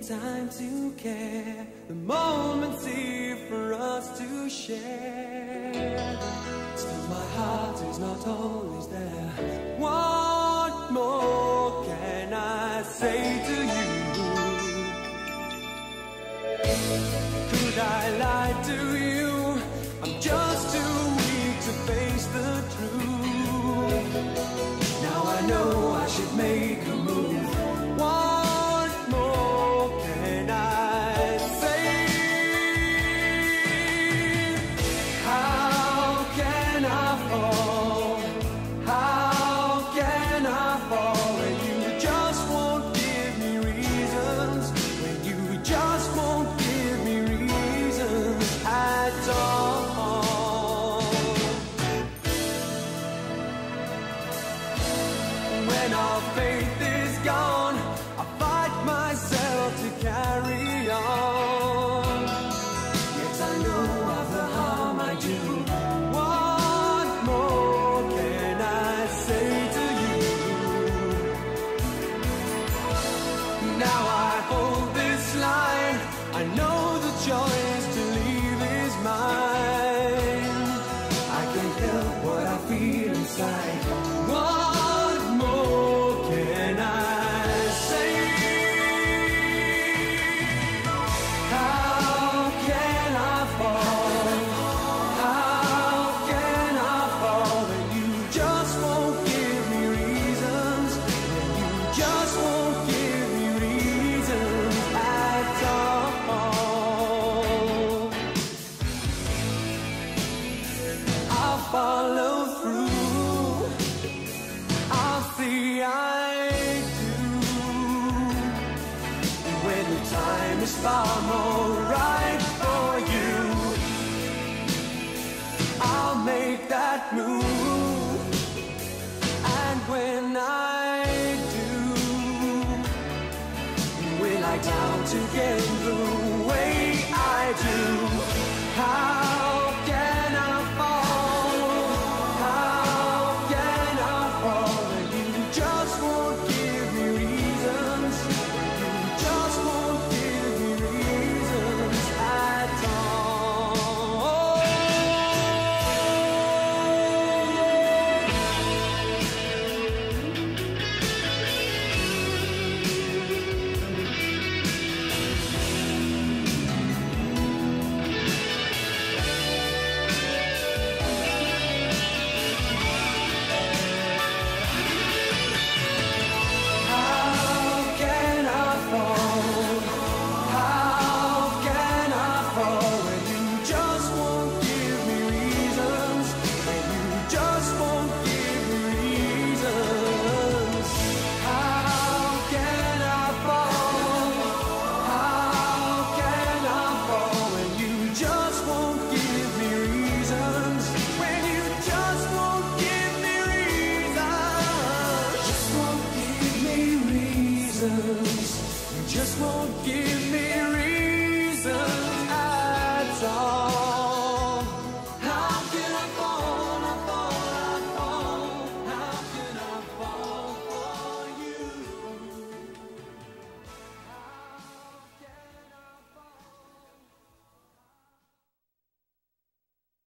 time to care. The moment's here for us to share. Still my heart is not always there. What more can I say to you? Could I lie to you? I'm just too weak to face the truth. Now I know I should make a move. What more can I say? How can I fall? How can I fall when you just won't give me reasons? When you just won't give me reasons at all. When our faith is gone, I fight myself to carry on. Yes, I know of the harm I do. What more can I say to you? Now I hold this line. I know the choice to leave is mine. I can't help what I feel inside. What more can I say? How can I fall? How can I fall when you just won't give me reasons? When you just won't give me reasons at all. I'll follow through. I'll see eye to when the time is far more right for you. I'll make that move, and when I do, will I down to get the way I do? How can I fall? How can I fall when you just won't give me reasons? When you just won't give me reasons at all. Just won't give me